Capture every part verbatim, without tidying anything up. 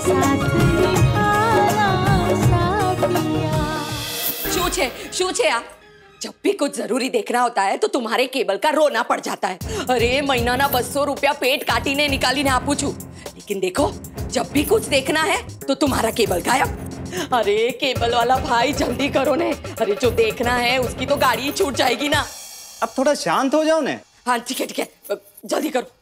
શું છે શું છે આ? जब भी कुछ जरूरी देखना होता है तो तुम्हारे केबल का रोना पड़ जाता है। अरे महीना ना बस्सो रुपया पेट काटी ने निकाली ने आपू छू, लेकिन देखो जब भी कुछ देखना है तो तुम्हारा केबल गायब। अरे केबल वाला भाई जल्दी करो ने, अरे जो देखना है उसकी तो गाड़ी ही छूट जाएगी ना। अब थोड़ा शांत हो जाओ ने। हाँ ठीक है ठीक है, जल्दी करो।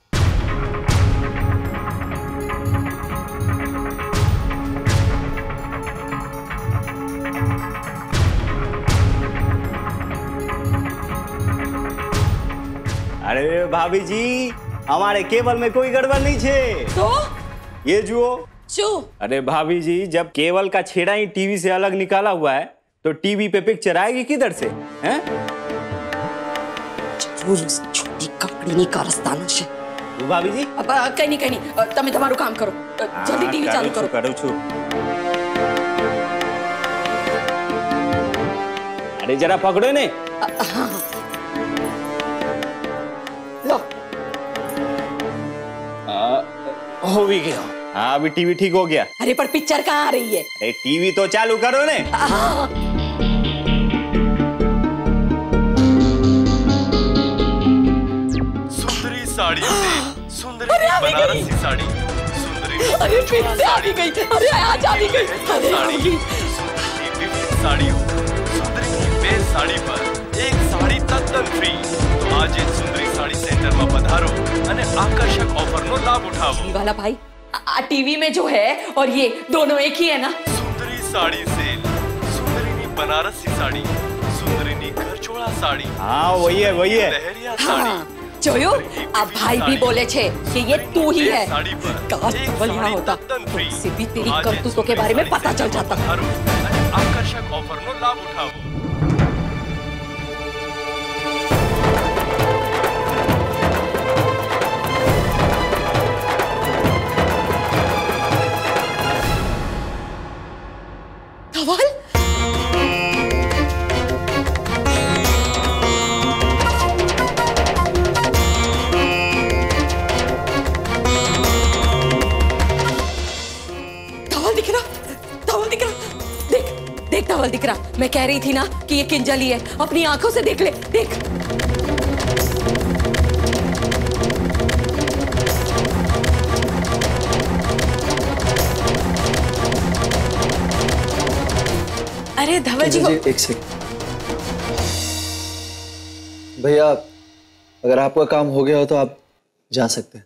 अरे भाभी जी, हमारे केबल में कोई गड़बड़ नहीं छे। तो ये जुओ। चू। अरे भाभी जी, जब केबल का छेड़ा ही टीवी से अलग निकाला हुआ है तो टीवी पे पिक्चर आएगी किधर से? हैं? छोटी कपड़ी नहीं कारस्ताना से। भाभी जी अब कहीं नहीं कहीं नहीं, तमे तुम्हारू काम करो, जल्दी टीवी चालू करो। करो छू। अरे जरा पकड़ो ने। हाँ लो। आ, हो भी गया। हाँ अभी टीवी ठीक हो गया। अरे पर पिक्चर कहाँ आ रही है? अरे टीवी तो चालू करो ने। हाँ। सुंदरी साड़ी से सुंदरी बनारसी साड़ी, सुंदरी अरे फिर से आ भी गई। अरे आज आ भी गई। अरे साड़ी, सुंदरी की साड़ी हो, सुंदरी की बेल साड़ी पर एक साड़ी तद्दन फ्री। तो आज ये सुंदरी साड़ी सेंटर में पधारो અને आकर्षक ऑफर नो लाभ उठाओ। टीवी वाला भाई, आ टीवी में जो है और ये दोनों एक ही है ना? सुंदरी साड़ी सेल, सुंदरी नी बनारसी साड़ी, सुंदरी नी घरचोड़ा साड़ी। हाँ वही है वही है। लहरिया साड़ी। हाँ, जोयो अब भाई भी बोले छे कि ये तू ही है। काश बढ़िया होता, इससे भी तेरी करतूतों के बारे में पता चल जाता। आकर्षक ऑफर नो लाभ उठाओ। धवल? धवल दिख रहा, धवल दिख रहा, देख देख धवल दिख रहा। मैं कह रही थी ना कि ये किंजल ही है, अपनी आंखों से देख ले, देख। अरे धवल जी, एक सेकंड भैया, अगर आपका काम हो गया हो तो आप जा सकते हैं।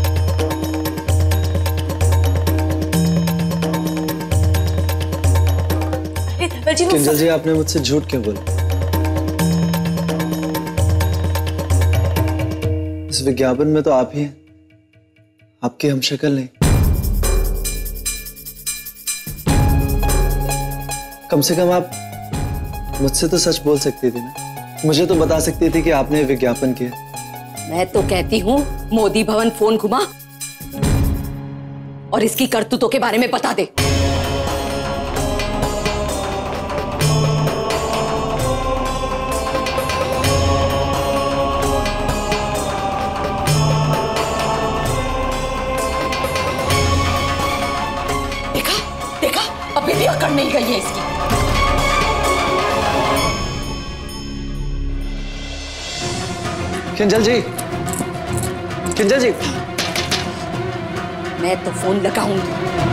अरे धवल जी, किंजल जी आपने मुझसे झूठ क्यों बोला? इस विज्ञापन में तो आप ही हैं, आपकी हम शक्ल नहीं। कम से कम आप मुझसे तो सच बोल सकती थी ना, मुझे तो बता सकती थी कि आपने विज्ञापन किया। मैं तो कहती हूँ मोदी भवन फोन घुमा और इसकी करतूतों के बारे में बता दे। देखा देखा, अभी भी अकड़ नहीं गई है इसकी। किंजल जी, किंजल जी, मैं तो फोन लगाऊंगी।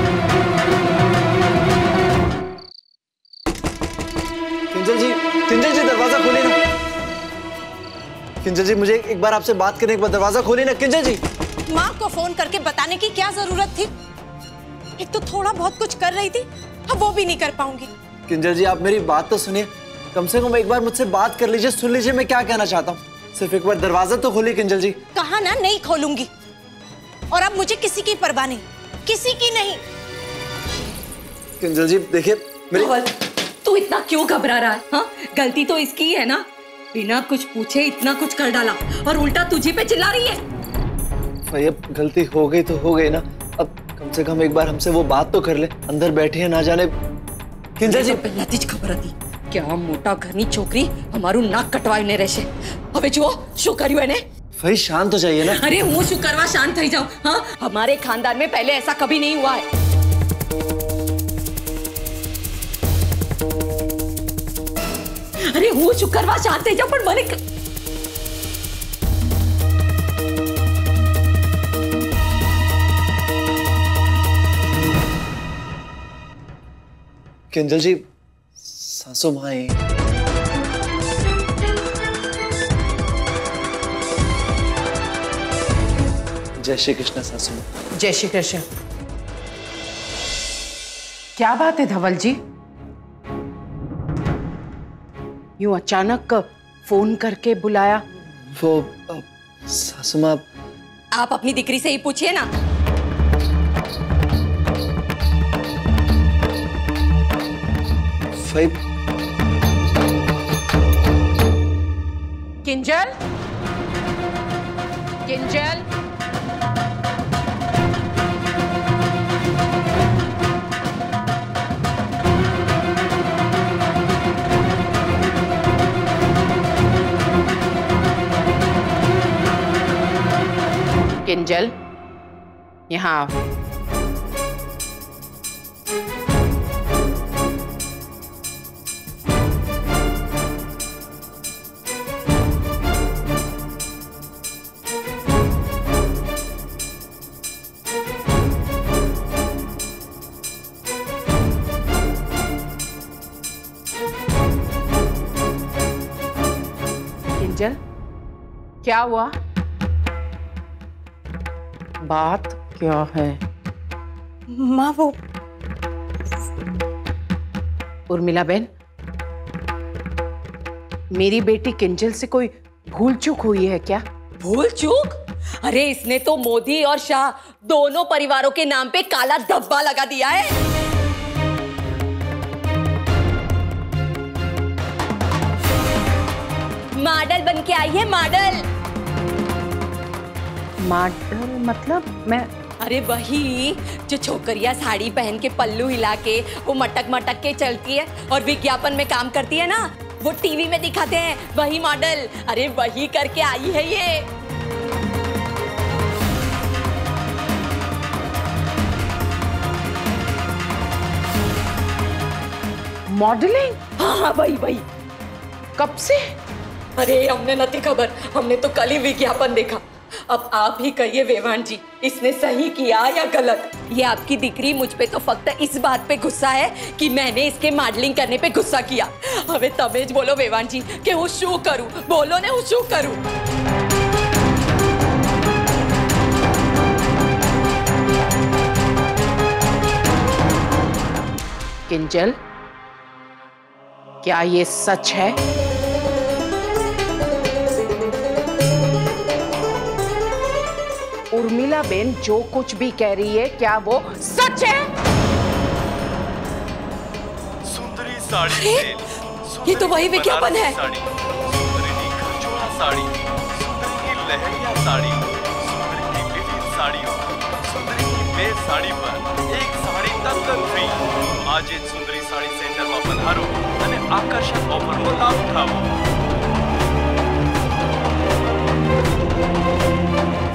किंजल जी, किंजल जी दरवाजा खोलिए ना। किंजल जी मुझे एक बार आपसे बात करने के बाद दरवाजा खोलिए ना। किंजल जी, माँ को फोन करके बताने की क्या जरूरत थी? एक तो थोड़ा बहुत कुछ कर रही थी, अब वो भी नहीं कर पाऊंगी। किंजल जी आप मेरी बात तो सुनिए, कम से कम एक बार मुझसे बात कर लीजिए, सुन लीजिए मैं क्या कहना चाहता हूँ। सिर्फ एक बार दरवाजा तो खोलिए किंजल जी। कहा ना नहीं खोलूंगी, और अब मुझे किसी की परवाह नहीं, किसी की नहीं। किंजल जी देखिए मेरी... धवल, तू इतना क्यों घबरा रहा है? हाँ, गलती तो इसकी ही है ना, बिना कुछ पूछे इतना कुछ कर डाला और उल्टा तुझी पे चिल्ला रही है। भाई अब गलती हो गई तो हो गई ना, अब कम से कम एक बार हमसे वो बात तो कर ले। अंदर बैठे हैं ना जाने। किंजल जी पहला तीज खबर थी क्या मोटा घरनी छोकरी हमारू नाक कटवाने રહેશે। હવે જુઓ શું કર્યું એને। भाई शांत हो जाइए ना। अरे હું શું કરવા શાંત થઈ જાઉં? हाँ, हमारे खानदान में पहले ऐसा कभी नहीं हुआ है। અરે હું શું કરવા શાંતિ જાઉં પણ મને किंजल जी, सासू माँ आई। जय श्री कृष्ण सासू माँ। जय श्री कृष्ण। क्या बात है धवल जी, यूं अचानक फोन करके बुलाया? वो अ, सासू माँ, आप अपनी दिकरी से ही पूछिए ना। भाई किंजल, किंजल, किंजल, यहाँ आओ। किंजल, क्या हुआ? बात क्या है? माँ वो उर्मिला बहन, मेरी बेटी किंजल से कोई भूल चूक हुई है क्या? भूल चूक? अरे इसने तो मोदी और शाह दोनों परिवारों के नाम पे काला धब्बा लगा दिया है। मॉडल बन के आई है, मॉडल। मॉडल मतलब? मैं अरे वही जो छोकरियां साड़ी पहन के पल्लू हिला के वो मटक मटक के चलती है और विज्ञापन में काम करती है ना, वो टीवी में दिखाते हैं, वही मॉडल। अरे वही करके आई है ये। मॉडलिंग? हाँ हाँ वही वही। कब से? अरे हमने नहीं खबर, हमने तो कल ही विज्ञापन देखा। अब आप ही कहिए वेवान जी, इसने सही किया या गलत? ये आपकी दिकरी मुझ पे तो फक्त इस बात पे गुस्सा है कि मैंने इसके मॉडलिंग करने पे गुस्सा किया। हमें तमेज बोलो वेवान जी कि वो शू करूं, बोलो ने वो शू करूं। किंजल, क्या ये सच है? उर्मिला बेन जो कुछ भी कह रही है, क्या वो सच है? सुंदरी साड़ी सेल। ये तो वही विज्ञापन है। सुंदरी की खरचोड़ा साड़ी, सुंदरी की लहरिया साड़ी, सुंदरी की विविध साड़ियों, सुंदरी की बे साड़ी पर एक साड़ी तद्दन फ्री। आज एक सुंदरी साड़ी सेंटर में पधारो અને આકર્ષક ઓફરનો લાભ ઉઠાવો।